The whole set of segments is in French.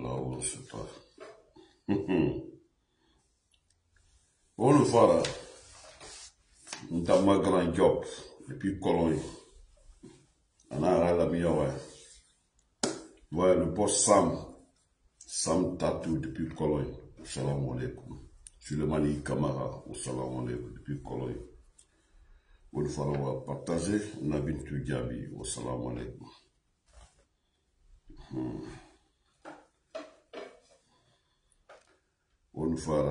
on sait pas. On le fera. On t'a ma grand job depuis Cologne. On a la meilleure. Ouais, le boss Sam Tatou depuis Cologne. Salam alaikum. Sulemani Kamara, salam alaikum depuis Cologne. On le fera partager. On a Bintou Gabi, salam alaikum. On le fera.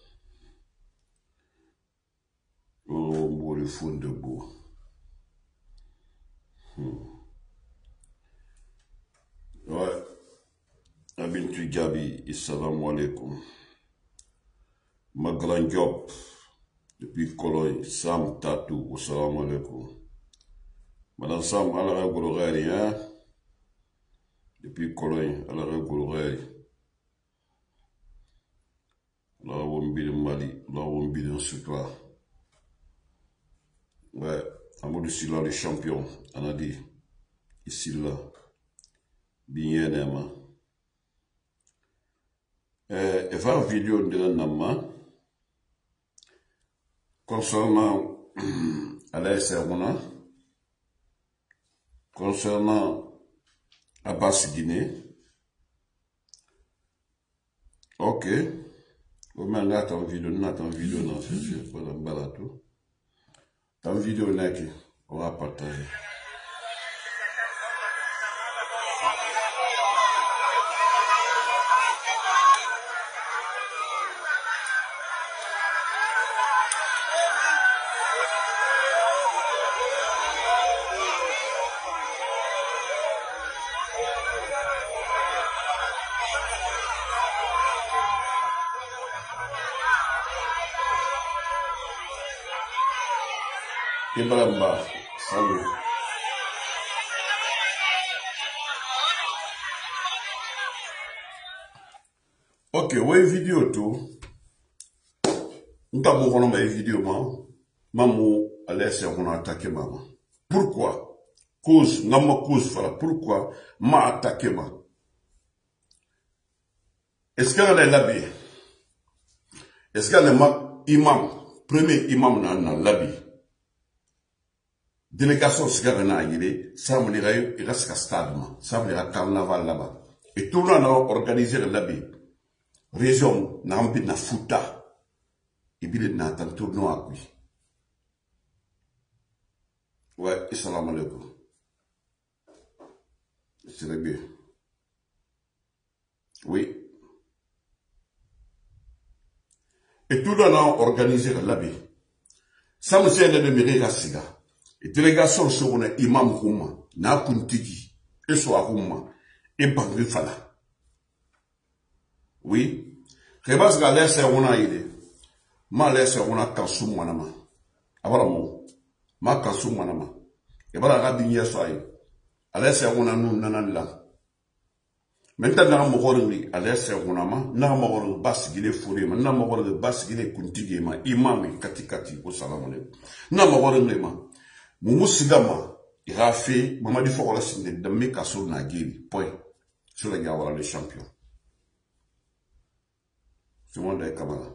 On le fond de boue. Ouais. Abintu Gabi, assalamu alaikum. Ma grand job depuis Cologne, Sam Tatou, assalamu alaikum. Madame Sam, à la règle hein? Depuis Cologne, à la règle la Wombi de Mali, la Wombi de Sucla. Ouais, Amadou Silla, le champion, on a dit, ici là, bien aimé. Et faire une vidéo de l'année concernant Alaïs Sermona, concernant Abbas Guinée. Ok. Vous m'avez une vidéo, non, c'est pas un balatou. Dans la vidéo, on va partager. Ibrahima, salut. Ok, ouais, vidéo tout. Nous avons fait une vidéo, maman, Alaïs on a attaqué maman. Pourquoi? Cause, pourquoi m'a attaqué maman? Est-ce qu'elle est l'habillée? Est-ce qu'elle est imam, premier imam dans l'habillé? Délégation Sigarana Yile, ça me dirait, il reste qu'à stade, ça me dirait carnaval là-bas. Et tout le monde a organisé le labé. Région, n'a pas de fouta. Et puis, il n'a pas de tournoi à lui. Ouais, salam alaikum. C'est bien. Oui. Et tout le monde a organisé le labé. Ça me sert de mériter la cigare. Et délégation sur un imam Rouma, n'a kuntigi, et soit Rouma, et Bangri Fala. Oui, Rebas Galès on a idée. Ma laisse on a Kassou Manama. Abramo, ma Kassou Manama. Et voilà Rabigné Soye. A laisse on a nous nanana. Maintenant, Mogorli, a laisse on a ma, n'a Mogor Bas Guilé Fouré, n'a Mogor de Bas Guilé Kuntigi, ma imam Katikati, au salamone. N'a Mogorli ma. Moumousigama, il a fait, Mamadi Fokola Sinde, de Mekasso Nagiri, point. Sur le gars, le champion. C'est moi de Kamala.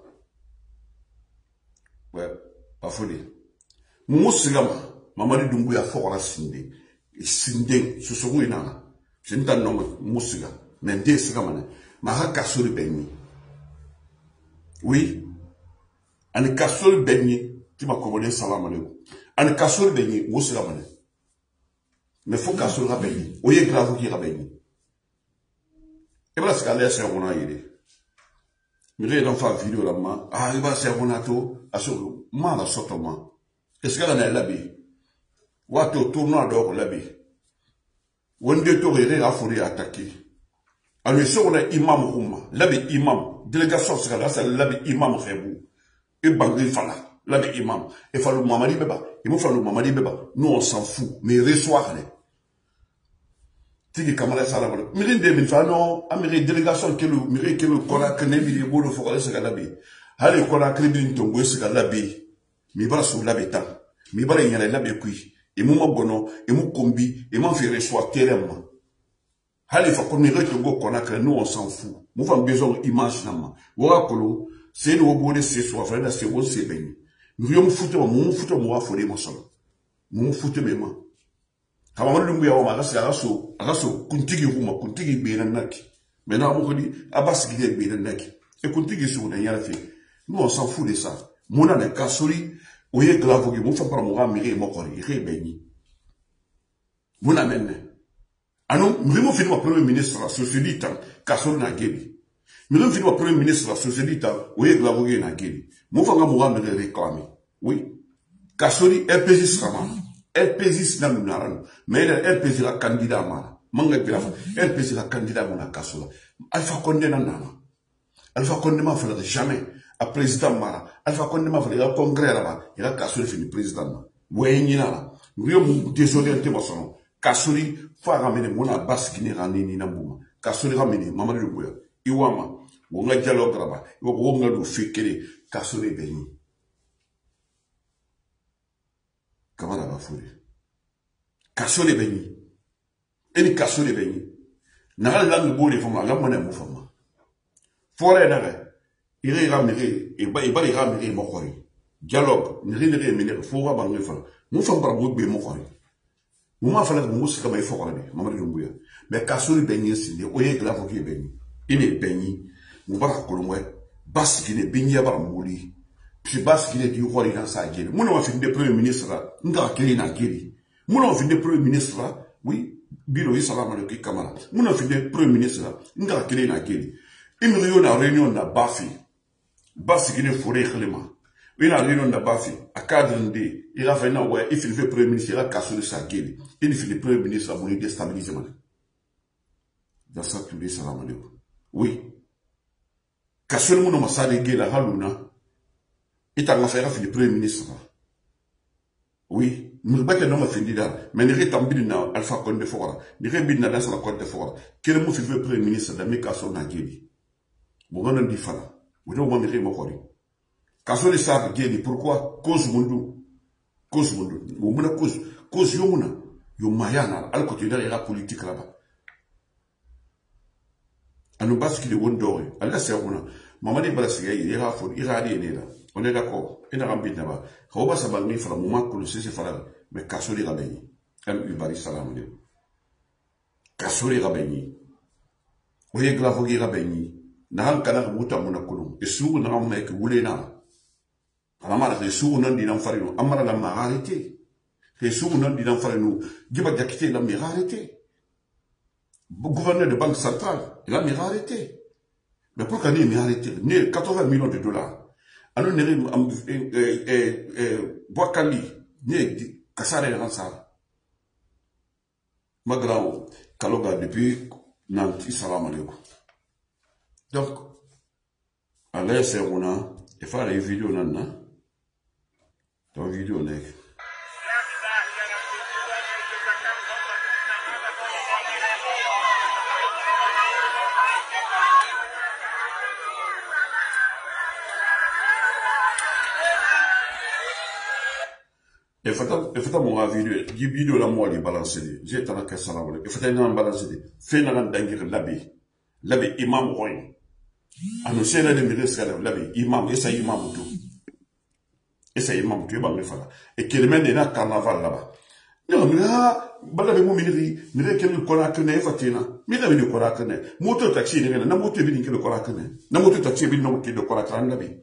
Ouais, pas folie. Moumousigama, Mamadi Dumbuya Fokola Sinde, et Sinde, ce sont où il a. Je ne t'en nomme Moussiga, mais des Sigamane, Maha Kassori Benni. Oui, un Kassori Benni, tu m'as commandé salam alaikum. An kasol benyi wosi la mane. Mais faut kasol la benyi. Oye grave qui la benyi. Et voilà ce qu'elle est on a yé. Mais là dans fa vidéo là ma. Ah il va ser on a to aso ma la sotoma. Est-ce qu'elle a labi? Wato tournoi d'or labi. Wonde to rere la fouri attaquer. Alors sur on a imam Rouma, labi imam, délégation c'est là c'est labi imam Rebou. Et Bangri Fala. Là, les imams, il faut le Mamadi Beba, il faut le Mamadi Beba. Nous, on s'en fout, mais reçoit. Tiki Kamala Salamala. Mais l'une non, Amérique délégation que le Kona Kenebi, le Bolo Forêt, c'est Galabi. Allez, Kona Kribin Tongo, c'est Galabi. Mi bara sous l'habitant. Mi bara y a l'abbé qui. Et mon bono, et mon combi, et mon fait reçoit tellement. Halifa Konire Togo Konakre, nous on s'en fout. Nous avons besoin d'imaginalement. Voilà Kolo, c'est nous au bout de ces soirs, frère, c'est bon, c'est béni. Nous avons foutu, mon foutu, moi, folie, mon sol. Mon foutu, mes mains. Quand on lui a dit, Arasso, Kuntigi Ruma, Kuntigi Bénanaki. Maintenant, on dit, Abbas Guidé Bénanaki. Et Kuntigi sur une yalfi. Nous on s'en fout de ça. Mon âne est cassoli, ou est glavogi, mon frère, par mon âme, il est béni. Mon amène. Alors, nous avons fini le Premier ministre de la société, Kassol Nageli. Nous avons fini le Premier ministre de la société, où est Glavogue Nageli. Nous avons réclamé. Oui. Kassoli, elle pèse Srama. Elle pèse Namunaran. Mais elle pèse la candidat Mara. Manga Graf, elle pèse la candidat Mona Kassola. Alpha Condé Nana. Alpha Condé m'a fait jamais. À président Mara. Alpha Condé m'a fait le congrès là-bas. Il a Kassoli fini président. Oui, il y a. Nous avons désorienté mon son. Kassoli, faut ramener mon abbas qui n'est ramené ni n'ambouma. Kassoli ramener, maman de Bouya. Iwama, ou on a dialogue là-bas. On a du fékélé. Kassoli béni. Comment la va fouler? Kassoli béni. Et ni Kassoli béni. N'a pas de beau les femmes, la monnaie mon femme. Forêt d'arrêt. Il est ramené, et bah il va les ramener mon cori. Dialogue, ni rien de mener, faut avoir mon femme. Mon femme par bout de mon cori. Moi, il fallait que je me fasse maman de Lumbuya. Mais Kassoli béni, c'est oye Glavogue béni. Il est béni. Nous va colomber. Bas qui est béni à Barambouli. Puis bas qui est du roi dans sa gueule. Mon nom a fait des premiers ministres là. N'a qu'elle n'a guéri. Mon nom a fait des premiers ministres là. Oui. Bilo yi salam alaikum Kamara. Mon nom a fait des premiers ministres là. N'a qu'elle n'a guéri. Il me réunion na Bafi. Bas qui est forêt clément. Il a réunion na Bafi. À cadre de. Il a fait un ouais, il fait le premier ministre, il a cassé le sagué. Il fait le premier ministre, il a déstabilisé. Dans ça, tu dis salam alaikum. Oui. Cassé le monde, ça dégué la haluna. Il t'a fait le premier ministre. Oui. Nous battons non, fait là. Mais il est en bidina, Alpha Condé Fora. Il est bidina dans la Côte de Fora. Quel mot fait le premier ministre de Mekasso Nageli? Bon, on a dit fala. Vous devez m'en dire, mon cori. Cassé le sagué, pourquoi? Cause mundu. Cause mundu. Muna cause yomuna. Yomayana. Al côté de la politique là-bas. Anu baski de wondori. Allah c'est una. Maman dit balassi, il ira fou, il ira aller là. On est d'accord. Il n'a pas de là-bas. Roba sabagni fera moment que le c'est fera. Mais Kassoli rabeni. Ubari salam de. Kassoli rabeni. Oye Glavogue rabeni. N'han kana muta munakulum. Et sous n'han mec wulena. Amara de sous non dit d'enfarino. Amara la mararité. Et sous non dit d'enfarino. Giba jakité la mirarité. Gouverneur de banque centrale, il a arrêté. Mais pourquoi il a arrêté? 80 millions de dollars. Alors, Boakali, Kassare Ransar. Magrao, Kaloga, depuis Nanti, salam alaikum. Donc, à l'air, c'est on a, il faut aller vidéo, nana. Dans la vidéo, nègre. Et fata mon vidéo la moi les balancer j'ai tant que ça là et fata nan balancer fait nan dangir labi imam roy annoncé na de ministre labi imam et ça imam tout ba me fala et qu'il mène na carnaval là-bas non mais là bala be mo miniri mire kel ko la kene fatina mire be ko la kene moto taxi ne na moto bi ni ko la kene na moto taxi bi no ke ko la kene labi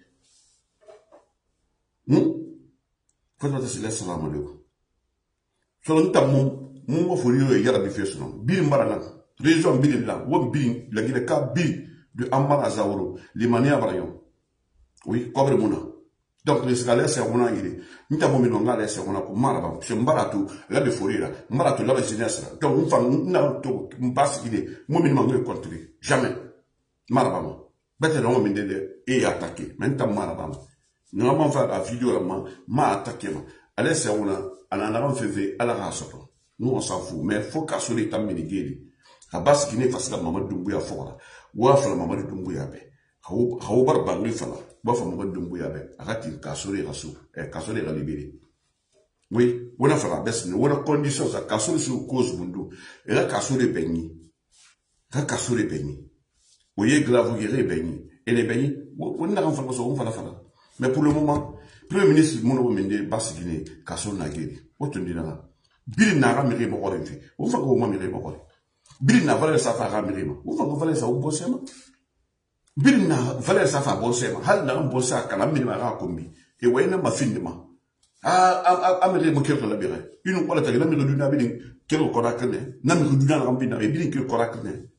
Quand on dit salam alaikum. Selon ta mon folio et yara bifes non. Bil marana. Région bil là. Won bil la guide ka bil de Ammar Azaouro. Les manières brayon. Oui, cobre mona. Donc les scalaires c'est on a il. Nita mo mi non ala c'est on a pour maraba. C'est mbaratu la de folie là. Mbaratu la jeunesse là. Donc on fa na to passe il est. Mo mi mangue contre. Jamais. Maraba mo. Bête non mi de et attaquer. Maintenant maraba. Nous avons fait la vidéo, m'a attaqué. Allez, c'est on a fait à la race. Nous, on s'en fout. Mais il faut qu'à ce l'état ménigé. À base qui n'est pas la maman de Doumbouya fort. Ou à la maman de Doumbouya bé. Haoubar Bangli Fala. Ou à la maman de Doumbouya bé. Arrêtez, cassez rassou. Et cassez les libérés. Oui, on a fait la baisse. On a condition, ça casse sur cause mundu. Et là, cassez les peignis. Ka kasore benyi. Oye grave guerre benyi. Et les benyi, on n'a rien fait pour ça, on va la faire. Mais pour le moment, Premier ministre Mono Mende Basigine, Kasso Nagiri. Autre dit là. Bill n'a pas miré mon rôle. On va comment miré mon rôle. Bill n'a pas sa fara miré. On va comment ça au bossema. Bill n'a pas sa fara bossema. Hal n'a un bossa quand la minima combi. Et ouais, n'a pas fini de ma. Ah, miré mon cœur de la biré. Une fois la tagla miré du nabini, quel coracne. N'a miré du nabina, et bien que coracne.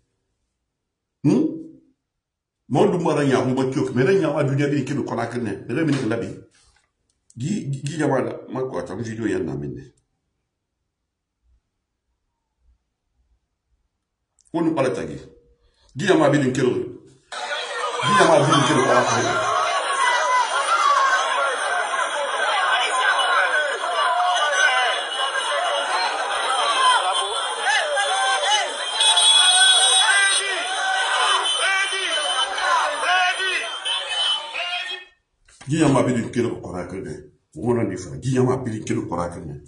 Mon mara ya mo bakyo me ran ya wa duniya bi kilo kona kan ne da min labi gi jawala ma ko ta video yan na min ne wonu pala tagi gi ya ma bi din kilo gi ya ma bi din kilo kona kan Giyama bidin kilo korakene wona ni fa giyama bidin kilo korakene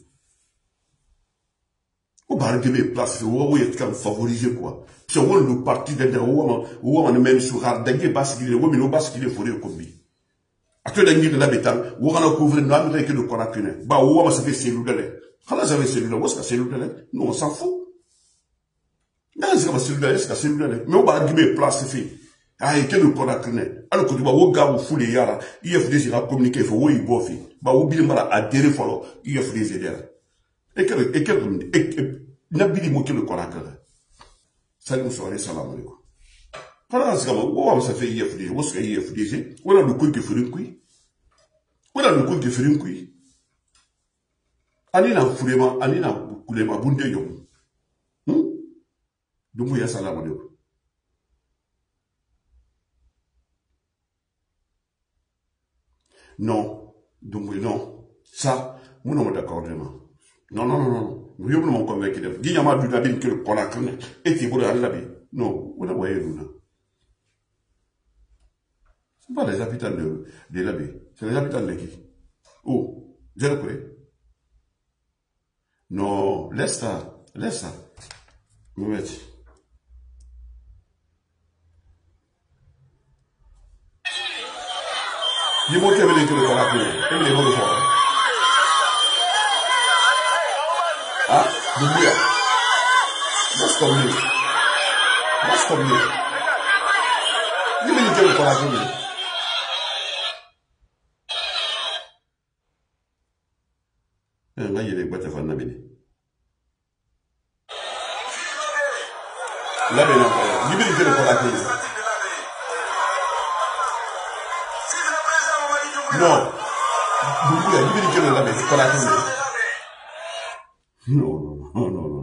o bargebe place wo yet kan favoriser quoi c'est on le parti de wo man même sur hard dagé basculer wo mi no basculer fore kombi ato dangi de la betal wo kana couvrir no amé que de korakene ba wo ma ça fait cellule de khala ça fait cellule wo ça cellule de non on s'en fout dans ce cas cellule de c'est cellule de mais o bargebe place fait ah, et quel coracne alors que tu vas au gars où foule yara IFDC a communiqué il faut oui bofi ba ou bien mara adhérer follow IFDC derrière et quel n'abili mo quel coracne salut soirée salam alaikum para ça on ça fait IFDC on se fait IFDC on a le coup qui fait un coup on a le coup qui fait un coup ani na kulema bunde yo donc ya salam alaikum. Non, donc non. Ça, nous sommes d'accord. Non. Nous sommes convaincus. Il y a du labin que le Conakry et qui voulait aller là-bas. Non, vous voyez, nous. Ce ne sont pas les habitants de là-bas. C'est les habitants de qui? Oh, j'ai le quoi? Non, laisse ça. Vous mettez. Il monte avec les Conakry. Il est bon de faire. Ah, Doumbouya. What's coming? Il est que le Conakry. Là, il est boîte à faire n'abîmer. Là, il est que le Conakry. Non, Doumbouya, il est que le Conakry. Non.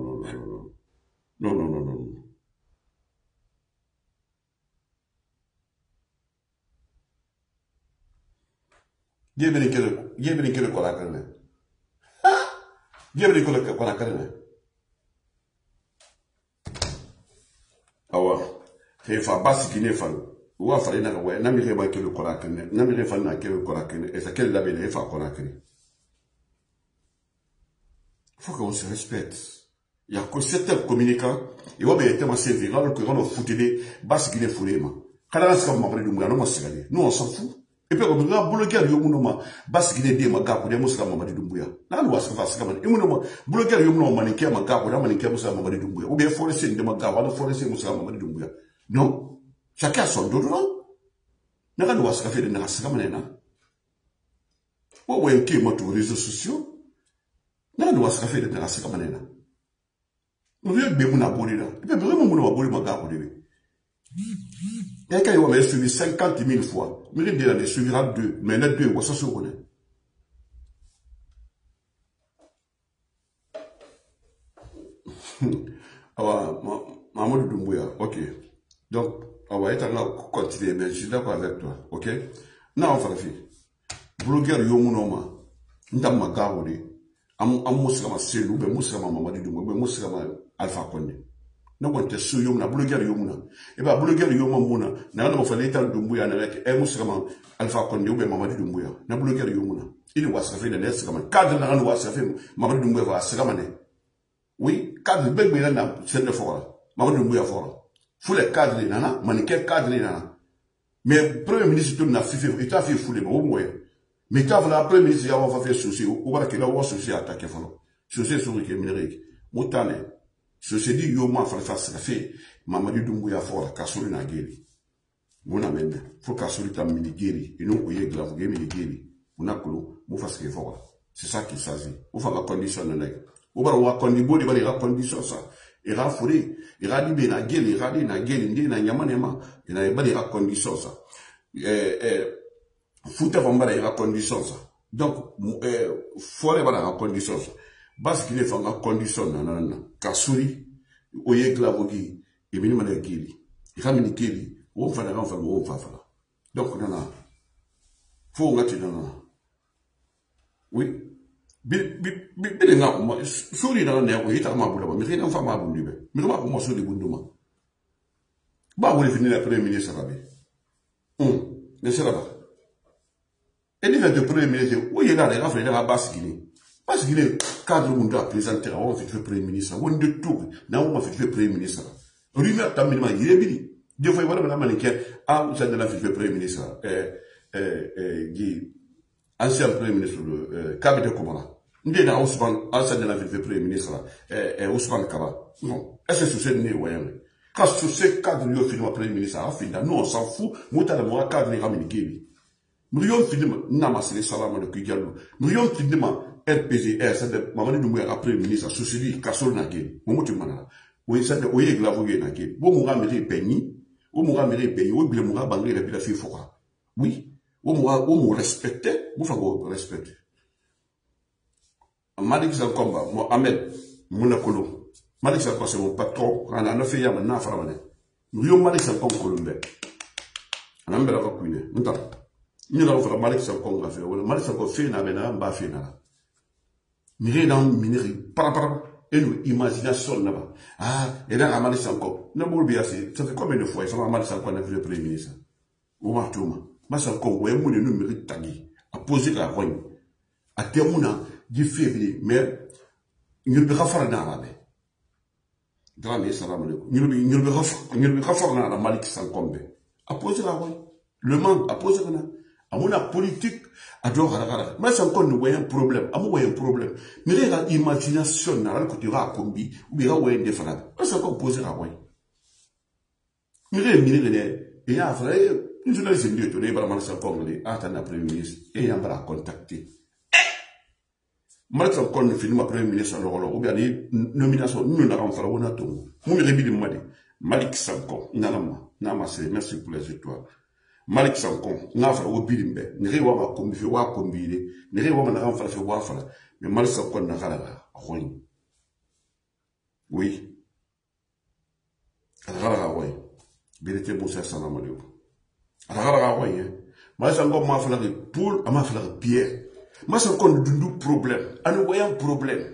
Vieni che le Conakry. Vieni che le Conakry. Awa, he fa basi kine fa. Wa fa ina wa na mi reba ke le Conakry. Na mi refa na ke le Conakry. Et ça quelle la belle fa Conakry. Il faut qu'on se respecte. Il y a que certains communicants, et on va être servir, alors que on a foutu des bases qui les foulent. Quand on a ce qu'on nous on s'en fout. Et puis, on a bloqué le yomuma, basse qui les démaga pour des moussaka mamadi dumbuya. Là, nous avons fait ça. Et on a bloqué le yomuma, maniké maga pour des maniké moussaka mamadi dumbuya. Ou bien forester de maga, ou bien forester moussaka mamadi dumbuya. Non. Chacun a son dos, non? Nous avons fait des nassaka manena. Ou bien qui est mort aux réseaux sociaux. Nous avons fait des nassaka manena. Nous avons bien mon abonné là. Et puis, vraiment, mon abonné maga pour des. Et quand il va me suivre 50 000 fois, mais il dit suivra 2, mais les 2, ça se connaît. Alors, Mamadou Doumbouya, ok. Donc, on va être continuer, mais je suis d'accord avec toi, ok? Non, on va faire. Blogueur Yomunoma, Ndama Garoudi, Amoussama Selou, Moussama Mamadou Doumbouya, Moussama Alpha Condé. Na wante su yom na blogueur yomuna e ba blogueur yomuna na na fa letal Doumbouya na rek e muskama Alpha Condé ou be Mamadou Doumbouya na blogueur yomuna il wasa fe na les kama cadre na na wasa fe Mamadou Doumbouya va se kama ne oui cadre be be na sen de fora Mamadou Doumbouya fora Faut les cadres, nana, maniquer cadre, nana. Mais premier ministre, tu n'as fait, il t'a fait fouler, au moins. Mais tu as fait la première ministre, il a fait souci, ou va qu'il a fait souci à attaquer, souci sur le Kémérique. Moutane, souci dit, yo, ma fait, Mamadou Doumbouya fort, la cassure na guéri. Mon amène, faut cassure ta mini guéri, et non, il y a grave, mini guéri. On a colo, mon fasse qu'il faut. C'est ça qui s'agit. On fait la condition de l'aigle. On va avoir condition, il va y avoir condition ça. Il va fourrer, il va dire, na guéri, il va dire, na guéri, il na yamanema, il va y avoir condition ça. Fouta va y avoir condition ça. Donc, faut aller voir la condition ça. Parce qu'il est en condition, nanana, cassuri, oye glavogi, et minimum de guéri. Il va mini guéri, on va la renfort, on va faire. Donc, nana, faut on nana. Oui. Bilinga, suri na ne ko hita ma bula ba mi rena fa ma bundu be mi ma ko mo suri bunduma ba wole fini la premier ministre rabi ne sera ba et ni le premier ministre o ye na le rafle na basigini cadre mundu a présenter on fait premier ministre on de tout na on fait premier ministre rumeur tammi ma yebili de fois wala na manike a ça de la fait premier ministre gi ancien premier ministre de cabinet Komara. Ndé na Ousmane, ancien de la ville premier ministre, Ousmane Kaba. Non. Est-ce que c'est né, voyons? Quand sur ces cadres, nous finissons premier ministre, nous on s'en fout, nous t'as le cadre, les ramènes qui nous y finissons, n'amassez salam de Kigalo. Nous y finissons, RPG, c'est de Mamadi Doumbouya après ministre, souci, Kassol Nagé, Momotu Manala. Oui, c'est de Oye Glavouye Nagé. Bon, mon ramène pays, ou mon ramène pays, ou bien mon ramène la ville Fora. Oui. Ou mon respecter, ou faut respecter. Malik Zankomba, Mohamed, Mounakolo. Malik Zankomba, c'est mon patron. On a fait yam, na faramane. Nous Malik Zankomba Colombais. On a mbela kakuine. Nous avons fait Malik Zankomba fait. Malik Zankomba fait na bena, mba fait na. Nous avons minéré, par et nous imagination là-bas. Ah, et là, à Malik Zankomba. Ne boulbia, ça fait combien de fois, ça va Malik Zankomba, le premier ministre. Ou Martouma. Masa ko we mu ne numérique tagi a poser la rogne a temuna di février mais ñu bi xafar na la be dramé salam alaykoum ñu bi xafar na la Malik Zankomba a poser la rogne le man a poser na amuna politique a do gara mais ça encore nous voyons un problème amu voyons un problème mais la imagination na la ko tu ra kombi ou bien ouais des fana ça encore poser la rogne mais et ya frère une journaliste est venue étonner, Malik Zankomba, attendre le premier ministre, et il a contacté. Malik Zankomba finit ma premier ministre, alors, ou bien, nomination, nous n'avons pas on a tout. Nous, Malik Zankomba, merci pour les étoiles. Malik Zankomba, n'a pas au bilimbe, n'est rien à combiner, ou combiner, n'est rien à faire, mais Malik Zankomba n'a rien. Oui. Alors, oui. Vérité, bon, c'est ça, la alors, moi, j'ai encore ma fleur de poule, à ma fleur de pierre. Moi, j'ai encore un problème. À nous voyons un problème.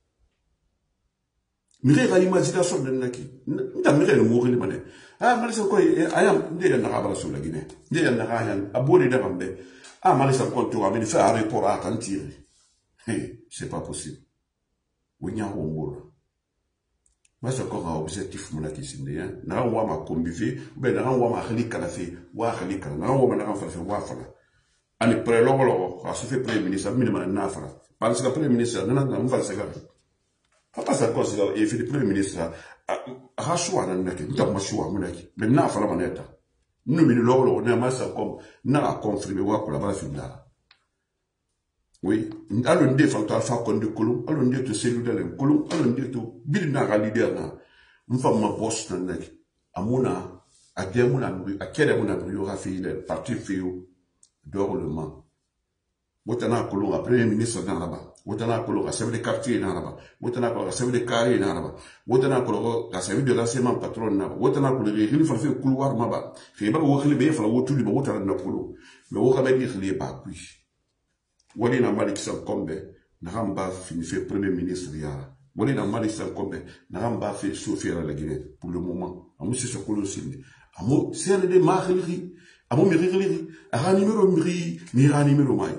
Mire la imagination de Naki. N'a mire le mourir de ah, Malik Zankomba, ayam, n'est n'a pas sur la Guinée. N'est n'a rien, à bout de Dambe. Ah, Malik Zankomba, tu vas me faire un report à Kantir. C'est pas possible. Oui, n'y a pas de moi, c'est encore un objectif, mon acquisition. N'a pas ma combivé, ben, n'a pas ma relique à la fée, ou à relique, n'a pas ma fait wafala. En est prêt, l'or, à se faire premier ministre, minimum nafra. Parce que le premier ministre, n'a pas fait ça. Papa, ça cause, il fait le premier ministre, à choix, n'a pas choix, mon acquis. Mais n'a pas la manette. Nous, mais l'or, n'a pas ça comme, n'a confirmé, ou à la base finale. Oui, allons dire fantasme fa konde kolum, allons dire to cellule kolum, allons dire to bil na ga leader na. Mfa ma boss na nek. Amuna a demuna a kede muna yo ra fi le parti fiu dorlement. Wotana kolum a premier ministre dans là-bas. Wotana kolum a chef de quartier dans là-bas. Wotana kolum a chef de carré dans là-bas. Wotana kolum a chef de l'enseignement patron na. Wotana kolum il fa fi couloir maba. Fi ba wo khli be fa wo tuli ba wotana na kolum. Mais wo ka be di khli ba puis. Wali na Malik Zankomba, n'a pas fini fait premier ministre yara. Wali na Malik Zankomba, n'a pas fait souffrir la Guinée pour le moment. Amu c'est ce que l'on sait. Amu c'est un des marques. Amu miriri, a numéro miri, ni numéro mai.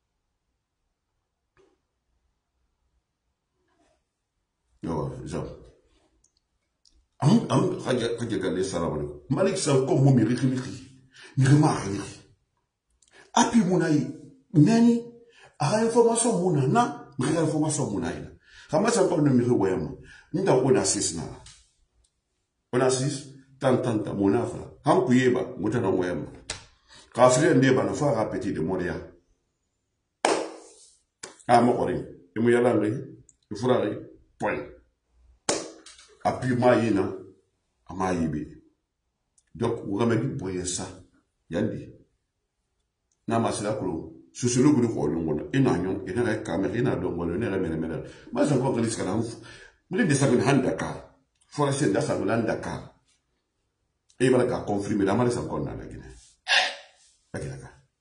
Non, genre. Haja gale salamane. Malik Sanko mo miri. Mari. Api munayi. Nani? A information muna na. Miri information munayi. Kama Sanko no miri wema. Nda ona sis na. Ona sis. Tantanta munafra. Ham kuyeba. Mutana wema. Kafire ndeba na fa rapeti de Montréal. Mokori. Emu yalangi. Ifurari. Point. Api maïna, amaïbe. Donc, vous avez dit, boye ça. Yandi. Namasila kolo. Susulu guru ko longola. Ina nyon, ina kamera, ina dongola, ina mele. Mas encore que les canons. Mille de sagun handaka. Forest da sagun handaka. Et voilà qu'a confirmé la maladie encore dans la Guinée. La Guinée.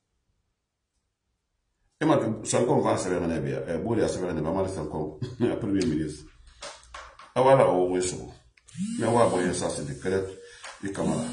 Et maintenant, sans qu'on va se faire un ébé. Boule à se faire un ébé. Maladie encore. La première ministre. Awala o weso. Me wa boye sa se de kret e kamala.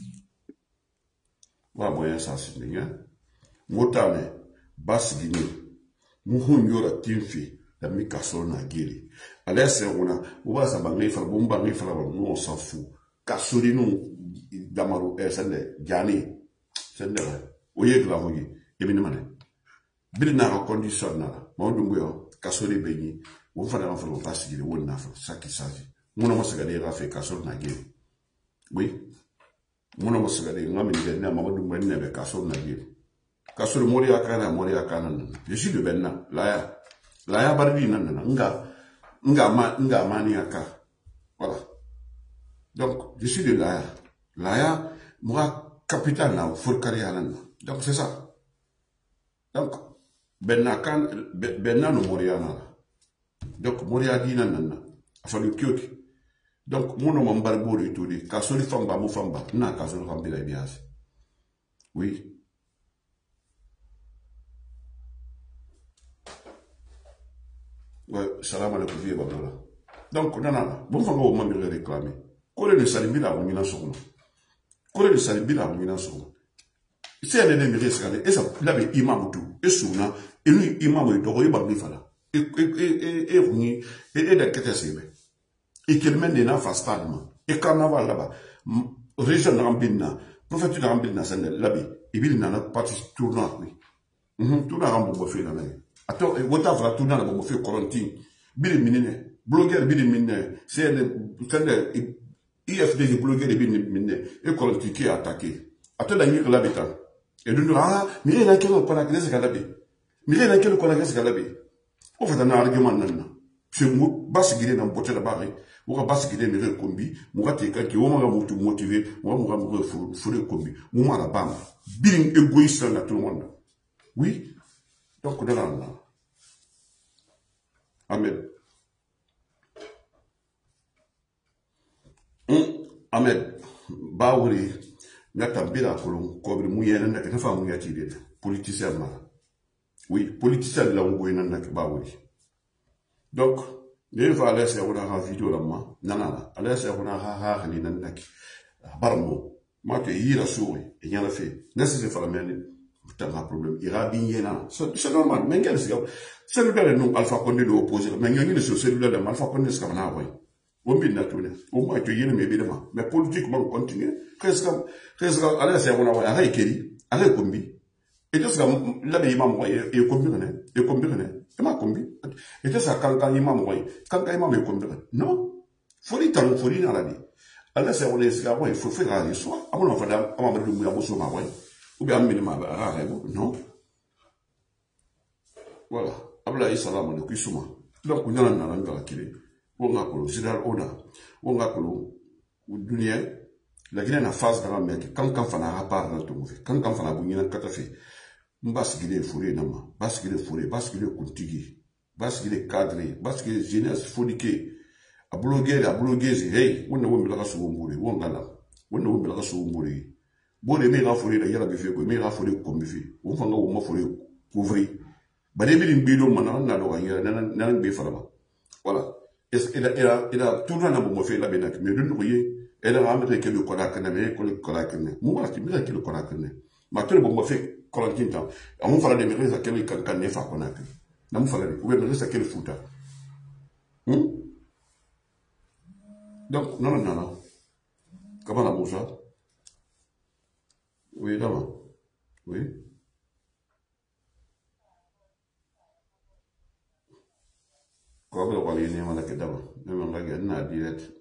Wa boye sa se de nya. Motane basigini. Muhun yora timfi la mikaso na giri. Alese una uba sa bangi fa bomba ngi fa no s'en fout. Kasuri nu damaru sende jani. Sende oye glavogi e binimane. Bilina condition na. Mawdumbu yo kasuri benyi. On va faire un passe de one nafre, ça qui s'agit. Mon homme se garde à faire cassure nagué. Oui. Mon homme se garde, on m'a dit, Mamadou Mouenne avec cassure nagué. Cassure Moria Kana. Je suis de Benna, Laya Barbi Nana, Nga Maniaka. Voilà. Donc, je suis de Laya, moi, capitaine, là, Fourkarianan. Donc, c'est ça. Donc, Benna no Moriana. Donc, Moria Dina Nana, a fallu Kyoki. Donc, mon nom en barbeau et tout, Kassoli Famba, Moufamba, n'a Kassoli Fambi la bias. Oui. Ouais, salam alaikum, vieux Babala. Donc, non, bon, on va me réclamer. Kore de Salibila, on m'y son. Kore de Salibila, on m'y son. Si elle est rescalée, et ça, là, imam tout, et souna, et lui, imam et Doro, et Babifala. Et de Ketesebe. Et qu'il mène des nafas stadement. Et carnaval là-bas. Région Rambina, prophète de Rambina, c'est là-bas. Et il n'a pas parti tournant, oui. Tournant Rambo fait la main. Attends, et votre avra tournant la bombe fait quarantine. Billy Mine, blogueur Billy Mine, c'est le IFD blogueur Billy Mine, et quarantine qui est attaqué. Attends, la nuit l'habitant. Et nous, mais il y a quelqu'un qu'on a créé ce galabé. Mais il y a quelqu'un qu'on a créé ce galabé. On fait un argument nan. C'est moi, basigire dans poche la barre. On va basigire mes combi. Moi, t'es quand qui on m'a motivé. Moi, fourrer combi. Moi, la bam. Being égoïste à tout le monde. Oui. Donc, on est là. Amen. Amen. Baouri. N'attend pas la colonne. Comme le mouillé, n'a qu'à faire mouillé. Politicien, oui, politicien là où il n'a pas oui. Donc, il va aller sur la vidéo là-bas. Non, aller sur la il n'a pas barmo. Moi, tu y la souris, il y en a fait. N'est-ce pas la même? Tu as un problème. Il y a bien c'est normal. Mais quel est celui-là, le nom Alpha Condé l'opposé. Mais il y a une celui-là, le Alpha Condé, c'est comme un envoyé. On vient de tourner. Au moins, tu y es, mais évidemment. Mais politiquement, on continue. Qu'est-ce que, allez, c'est un envoyé. Allez, Kelly. Allez, combi. Et tout ça, là, il m'a envoyé, et combien, et m'a combi. Et tout ça, quand il m'a envoyé, quand il m'a envoyé, combien. Non. Faut les temps, faut les dans la vie. Alors, c'est on est, il faut faire la soit, à mon enfant, à ma mère, de mouiller, à ma ou bien, à minimum, non. Voilà. Abla, salam, le cuissouma. Donc, on a un an, la kili. On a colo, c'est dans l'ona. On a colo, ou dunia, la Guinée n'a phase dans la mer, quand fana rappart dans ton mauvais, quand fana bouillon, catafé. Basculer fourré nama, basculer fourré, basculer contigué, basculer cadré, basculer jeunesse foniqué, a bloguer, hey, on ne veut pas la soumouri, on gala, on ne veut pas la soumouri. Bon, les meilleurs fourrés, il y a la bifé, les meilleurs fourrés comme bifé, on va au fourré couvrir. Bah, les billes bidon, maintenant, il y a un bifalama. Voilà. Il a tout le monde fait la bénac, mais d'une rouillée, elle a ramené que le colacane, mais que le colacane. Moi, tu me dis que le colacane. Ma tout le monde fait. Quarantine temps. On fera des mérites à quel can n'est pas qu'on a pu. Non, fera des mérites à quel fouta. Donc, non. Kamala Moussa. Oui, d'abord. Oui. Quoi que vous voyez, on a que d'abord. Mais on va gagner à direct.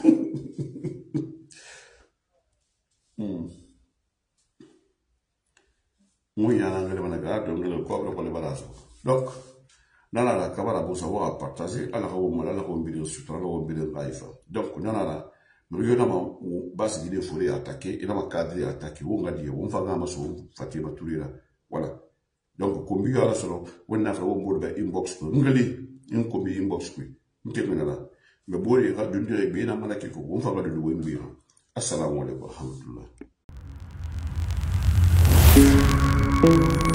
Oui, il y a un anglais, on a gardé, on a le corps, on a le balance. Donc, nana la kabara bosa wa partager ala ko mo ala ko video sutra ko video kaifa donc nana la no yona ma basi gide fure attaquer ina ma cadre attaquer wo ngadi wo fa ngama so fatima turira voilà donc ko mbi ala solo wonna fa wo mbodo ba inbox ko ngali in ko bi inbox ko nke mena la me bori ga dundire be na mala ke ko wo fa ga dundu wo mbi assalamu alaikum wa rahmatullah